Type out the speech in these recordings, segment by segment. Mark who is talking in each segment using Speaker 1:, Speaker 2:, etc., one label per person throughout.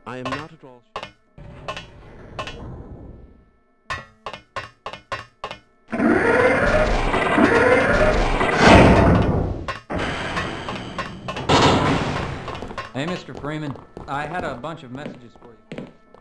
Speaker 1: I am not at all sure.
Speaker 2: Hey, Mr. Freeman. I had a bunch of messages for you.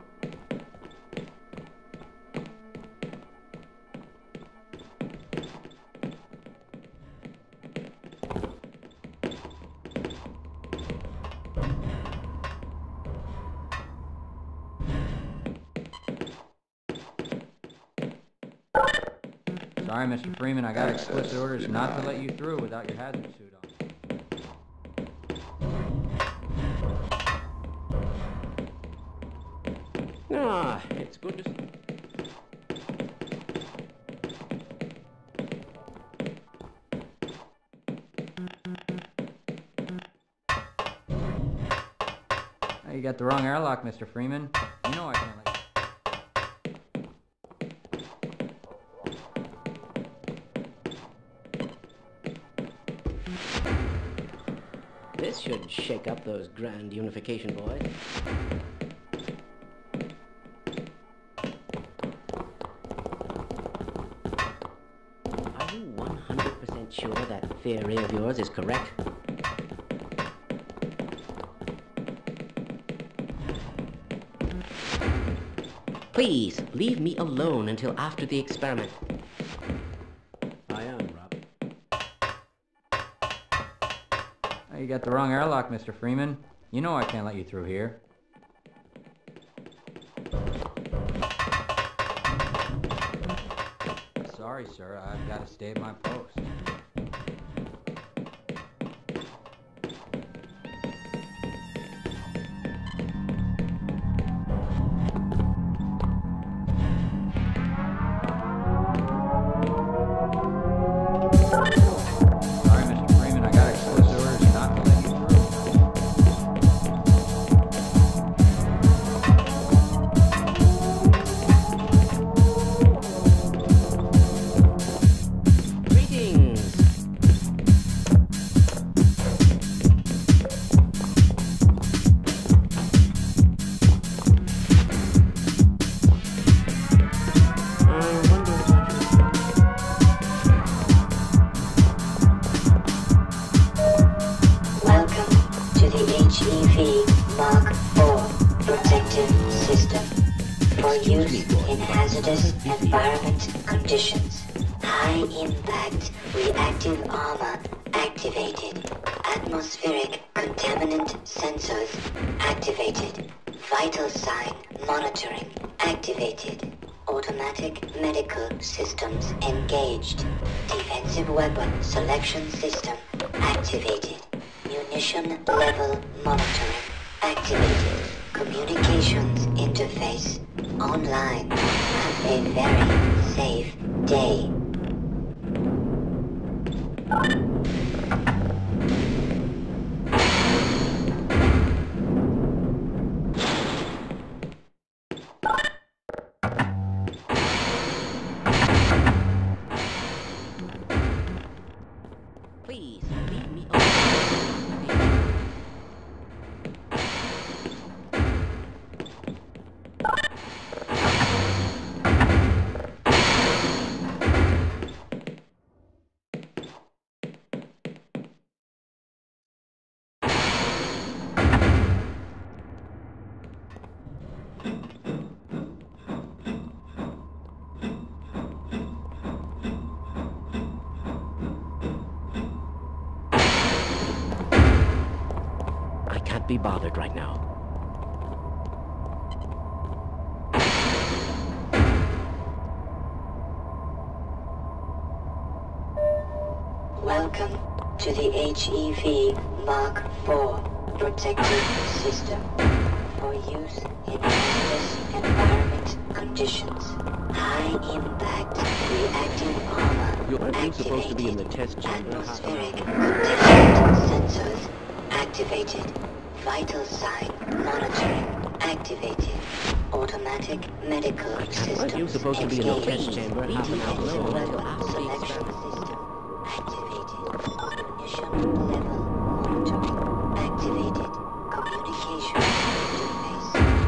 Speaker 2: Sorry, Mr. Freeman, I got explicit orders not to let you through without your hazard suit on.
Speaker 1: Ah, it's good to see.
Speaker 2: Oh, you got the wrong airlock, Mr. Freeman. You know I can't let you.
Speaker 1: This should shake up those grand unification boys. Are you 100% sure that theory of yours is correct? Please, leave me alone until after the experiment. I am, Rob.
Speaker 2: Oh, you got the wrong airlock, Mr. Freeman. You know I can't let you through here. Sorry, sir. I've got to stay at my post. Sorry, Mr. Freeman. I got explicit orders not to let you
Speaker 1: Greetings!
Speaker 3: Welcome to the HEV Mark IV protective system for use in hazardous environment conditions. High impact reactive armor activated. Atmospheric contaminant sensors activated. Vital sign monitoring activated. Automatic medical systems engaged. Defensive weapon selection system activated. Munition level monitoring activated. Communications interface online. Have a very safe day.
Speaker 1: Please, leave me alone. I can't be bothered right now.
Speaker 3: Welcome to the HEV Mark IV protective system for use in hazardous environment conditions. High impact reactive armor
Speaker 1: Aren't you supposed to be in the
Speaker 3: activated.
Speaker 1: test chamber?
Speaker 3: Atmospheric contaminant sensors activated. Vital sign monitoring activated. Automatic medical systems
Speaker 1: Aren't you supposed to be in the
Speaker 3: engaged.
Speaker 1: test chamber half an hour
Speaker 3: Defensive
Speaker 1: ago?
Speaker 3: weapon selection system activated. Munition level monitoring activated. Communication interface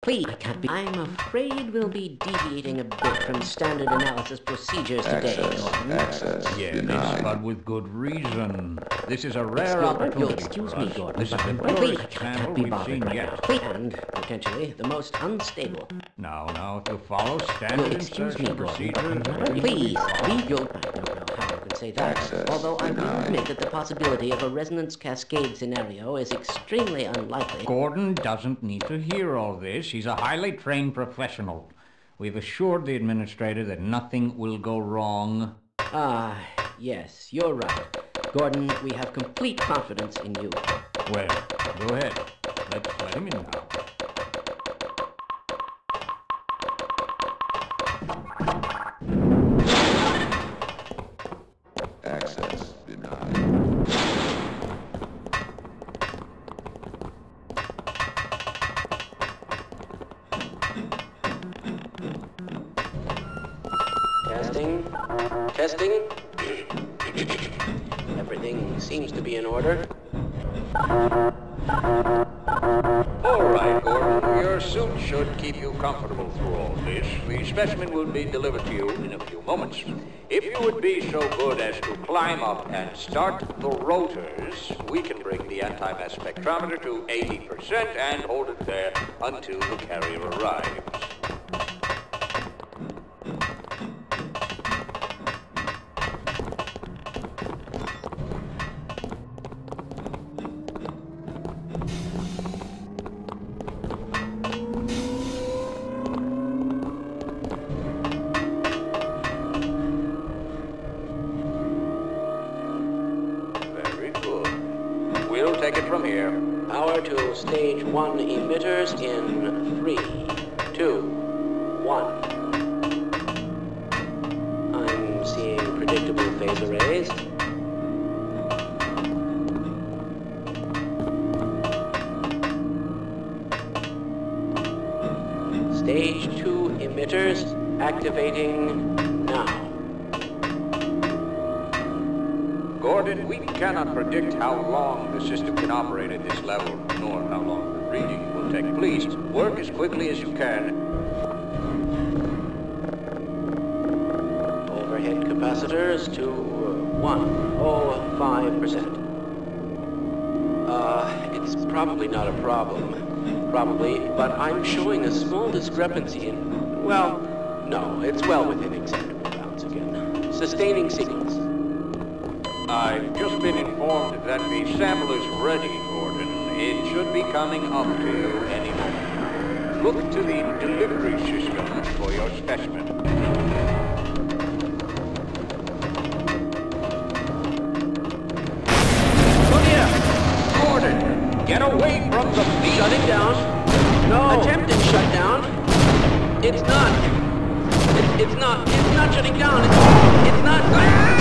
Speaker 1: Please, I can't be. I'm afraid we'll be deviating a bit from standard analysis procedures today.
Speaker 4: Yes, but with good reason. This is a rare
Speaker 1: You'll
Speaker 4: opportunity
Speaker 1: excuse
Speaker 4: for
Speaker 1: me,
Speaker 4: us.
Speaker 1: Gordon.
Speaker 4: This is the
Speaker 1: Please,
Speaker 4: purest
Speaker 1: I
Speaker 4: example
Speaker 1: can't be
Speaker 4: we've
Speaker 1: bothered
Speaker 4: seen
Speaker 1: right
Speaker 4: yet.
Speaker 1: now. Please, and potentially the most unstable.
Speaker 4: Now, if you follow
Speaker 1: You'll
Speaker 4: standard
Speaker 1: excuse me,
Speaker 4: insertion
Speaker 1: Gordon.
Speaker 4: procedures...
Speaker 1: Please, leave your... I don't know how I could say that. Although I will admit that the possibility of a resonance cascade scenario is extremely unlikely.
Speaker 4: Gordon doesn't need to hear all this. He's a highly trained professional. We've assured the administrator that nothing will go wrong.
Speaker 1: Ah, yes, you're right. Gordon, we have complete confidence in you.
Speaker 4: Well, go ahead. Let's let him in now.
Speaker 5: Access denied.
Speaker 1: Testing. Everything seems to be in order.
Speaker 4: All right, Gordon. Your suit should keep you comfortable through all this. The specimen will be delivered to you in a few moments. If you would be so good as to climb up and start the rotors, we can bring the anti-mass spectrometer to 80% and hold it there until the carrier arrives. We'll take it from here.
Speaker 1: Power to stage 1 emitters in 3, 2, 1. I'm seeing predictable phase arrays. Stage 2 emitters activating now.
Speaker 4: Gordon, we cannot predict how long the system can operate at this level, nor how long the reading will take. Please, work as quickly as you can.
Speaker 1: Overhead capacitors to 105%. It's probably not a problem. Probably, but I'm showing a small discrepancy in... Well, no, it's well within acceptable bounds again. Sustaining sequence.
Speaker 4: I've just been informed that the sample is ready, Gordon. It should be coming up to you any moment. Look to the delivery system for your specimen. Look here! Gordon, get away from the beast!
Speaker 1: Shutting down.
Speaker 4: No!
Speaker 1: Attempted shutdown. It's not. It's not shutting down. It's not.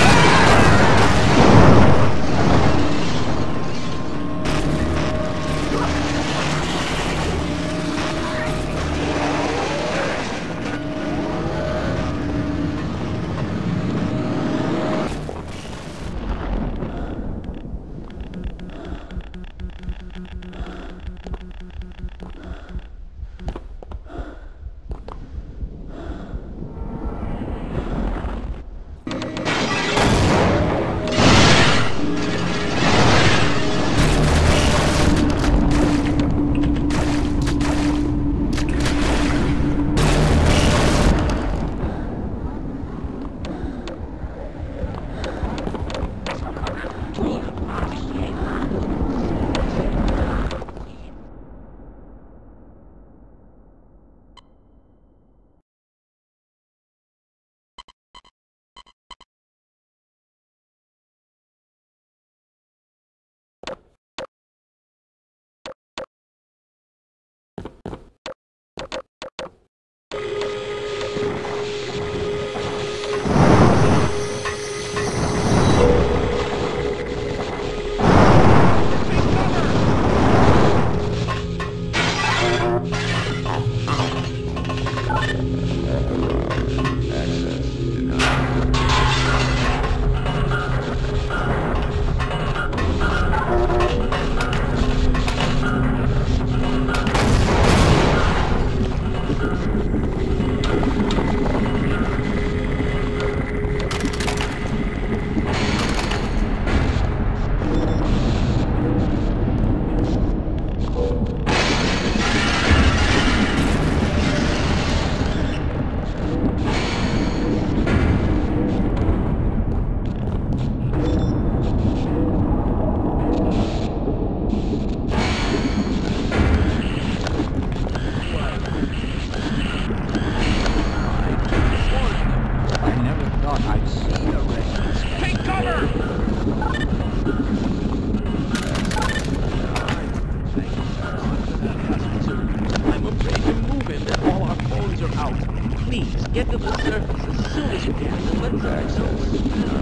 Speaker 1: Get to the surface as soon as you can, and let us know where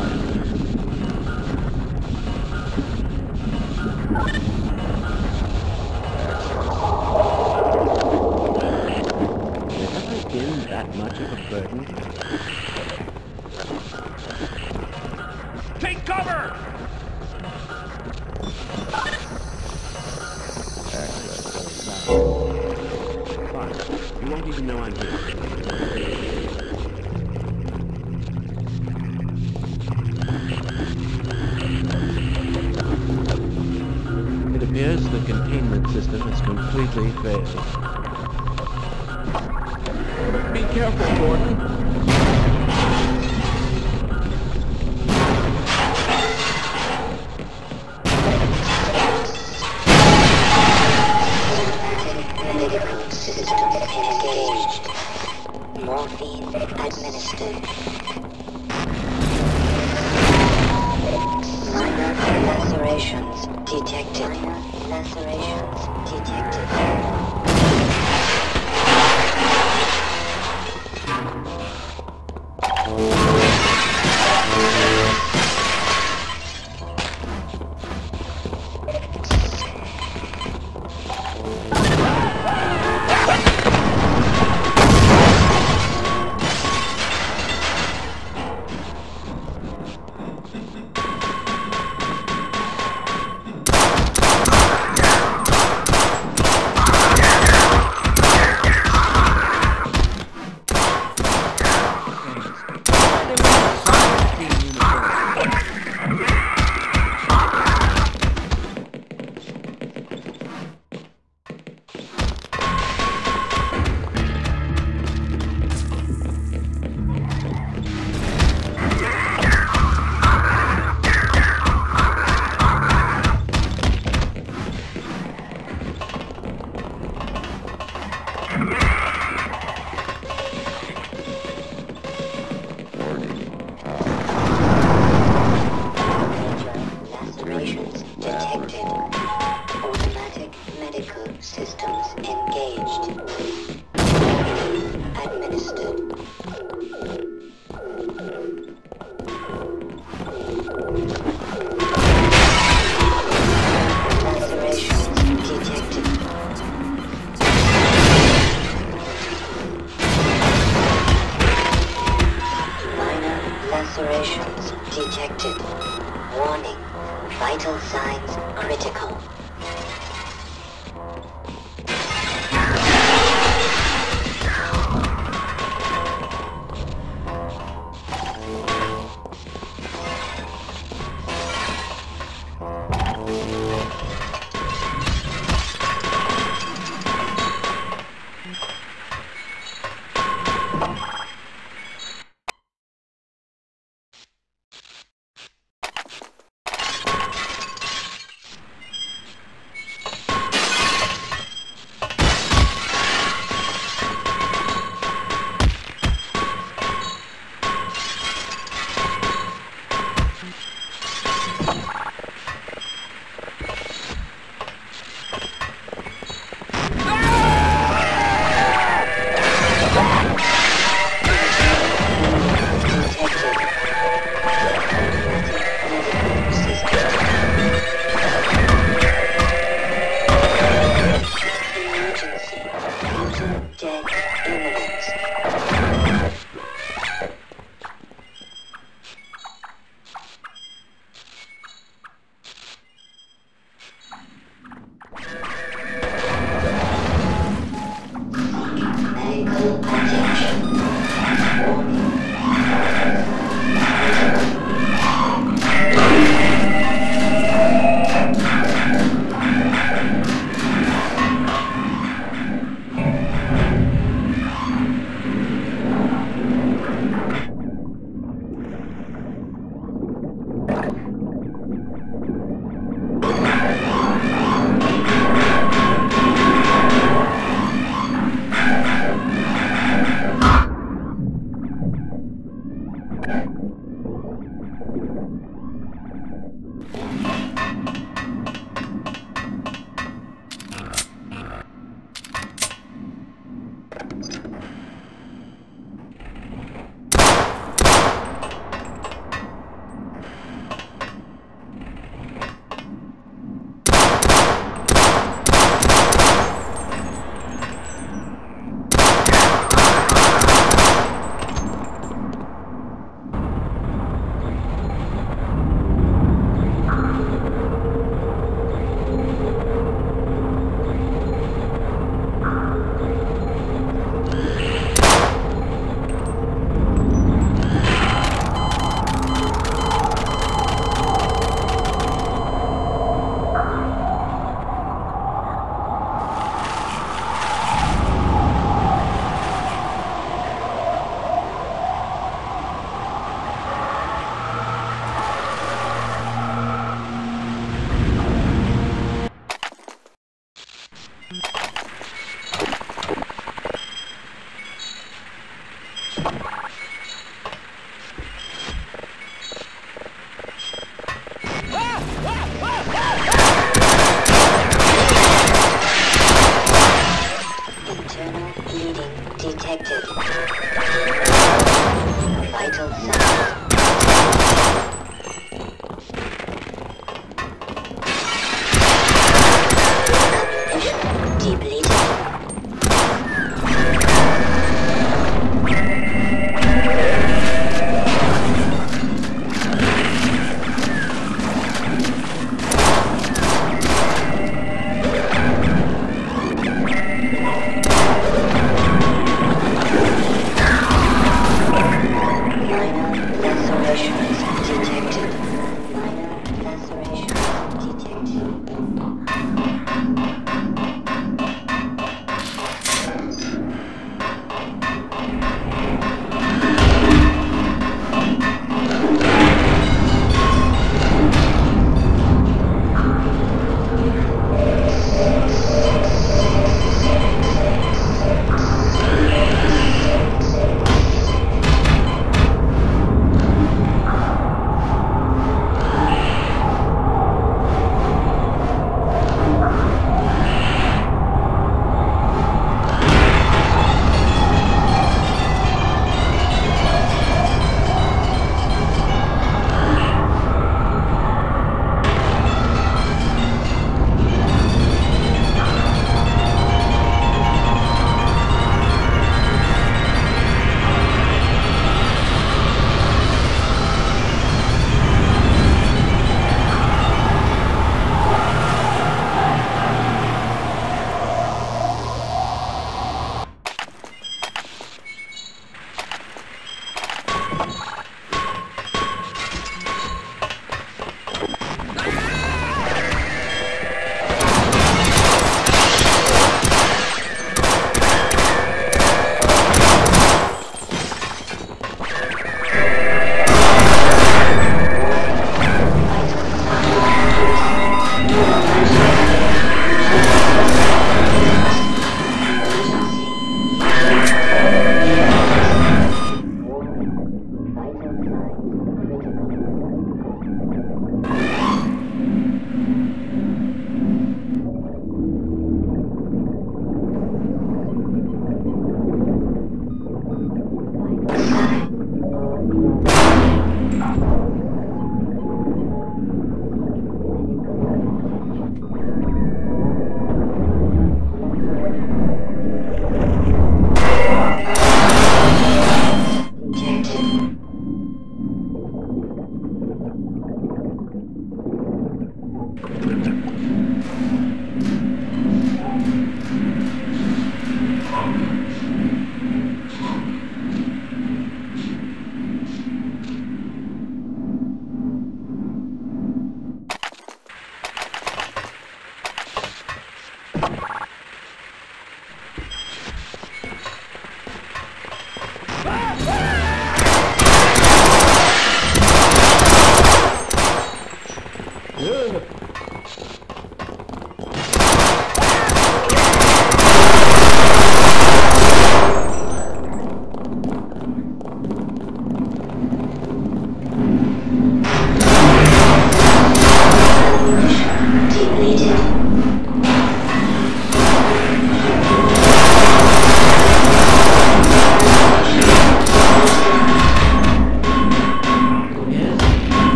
Speaker 1: Have I been that much of a burden?
Speaker 4: Take cover!
Speaker 1: Fine. You won't even know I'm here. It appears the containment system has completely failed. Be careful, Gordon.
Speaker 3: Medical system engaged. Morphine administered. Minor lacerations detected. Minor lacerations detected.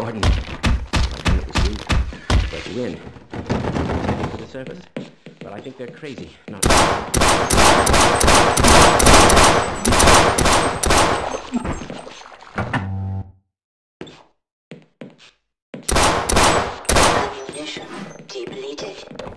Speaker 1: pardon me. I think it was you. Let you in. To the surface. But I think they're crazy, not...
Speaker 3: Ammunition depleted.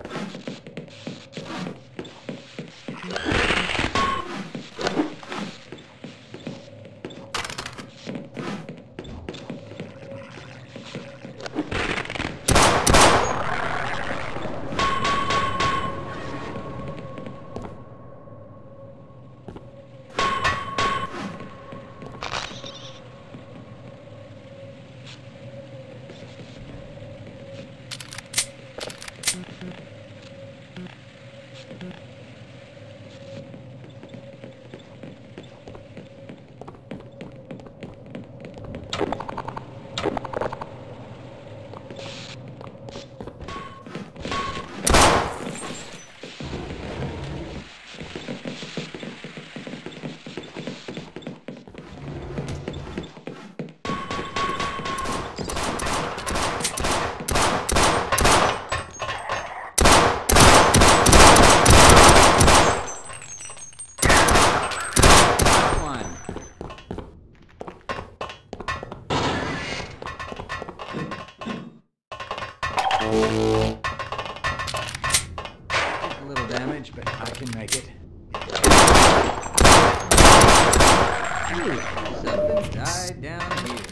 Speaker 2: A little damage, but I can make it. Ooh, something died down here.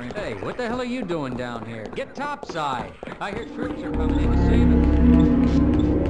Speaker 2: Hey, what the hell are you doing down here? Get topside! I hear troops are coming in to save us.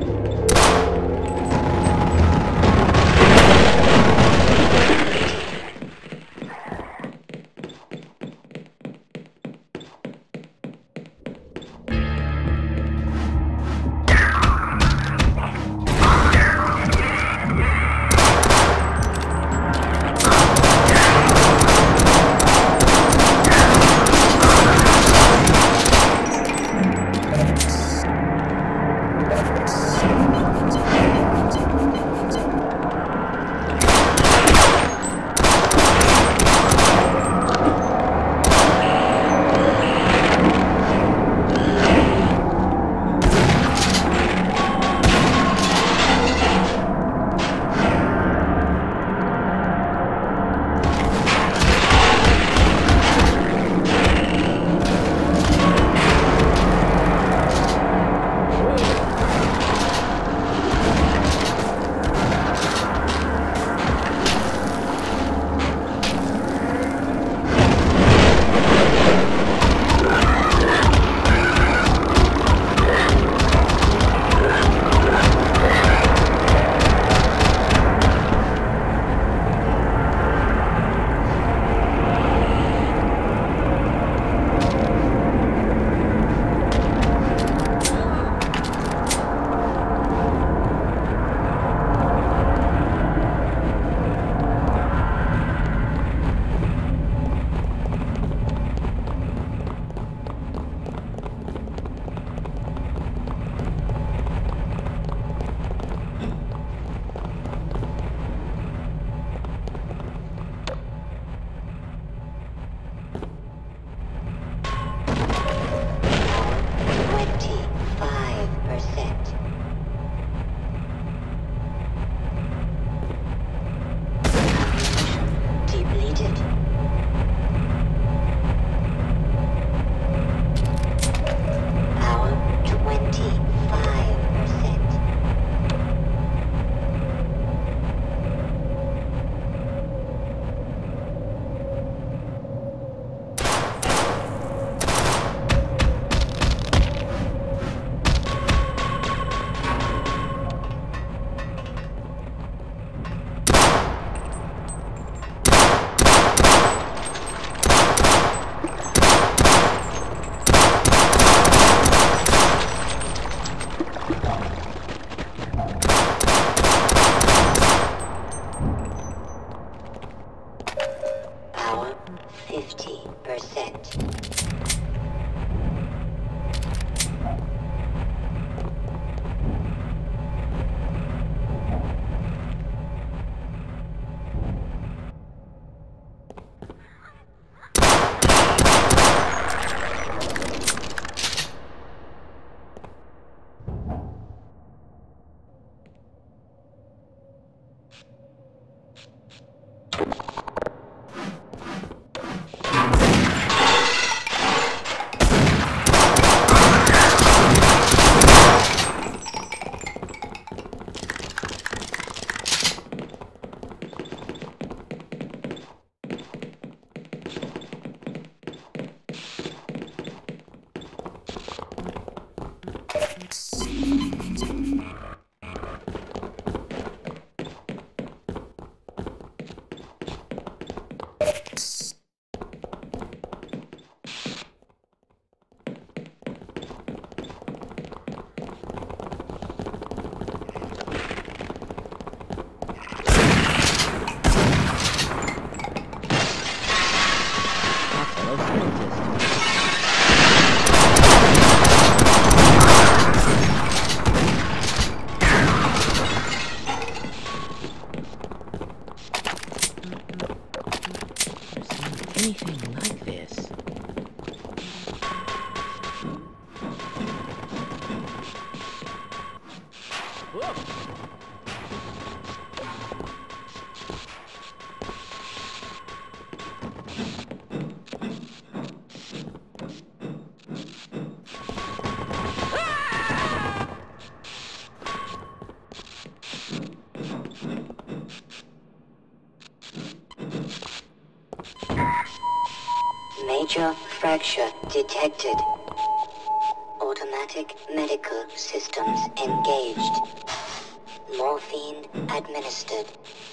Speaker 6: anything like this.
Speaker 3: Major fracture detected. Automatic medical systems engaged. Morphine administered.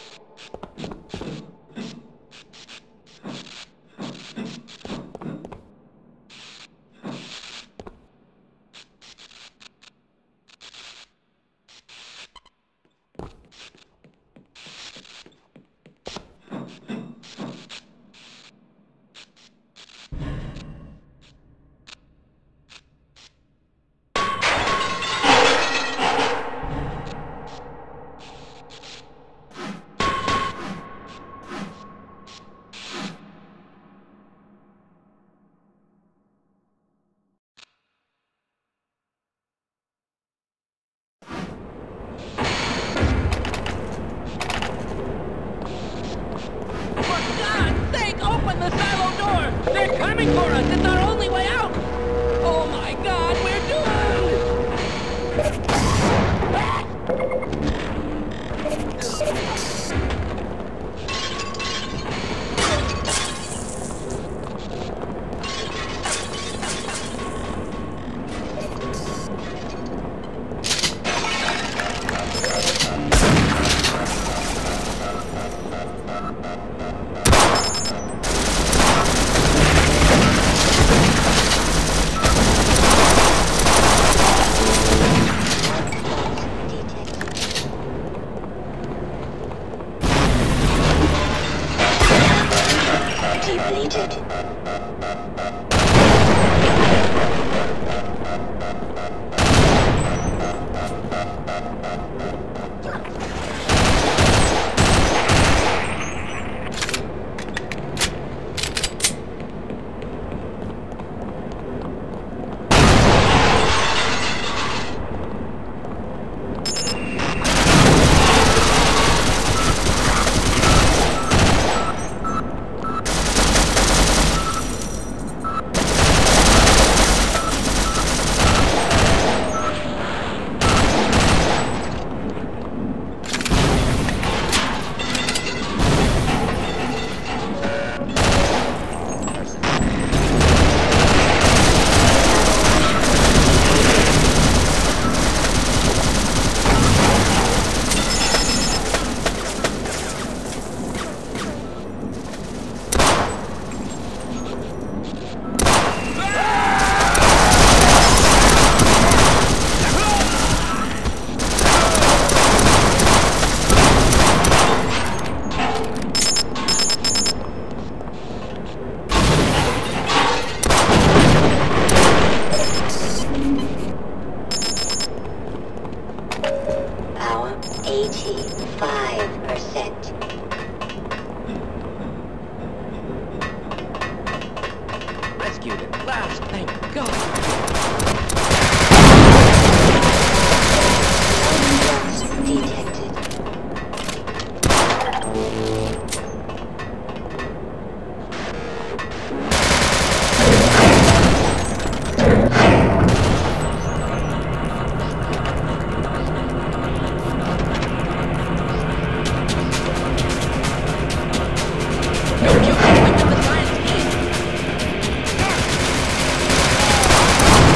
Speaker 2: They're coming for us! It's our only way out! Oh my god, we're rescued at last, thank God!
Speaker 3: Detected.
Speaker 2: Don't you conflict with the science team!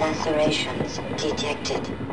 Speaker 3: Lacerations detected.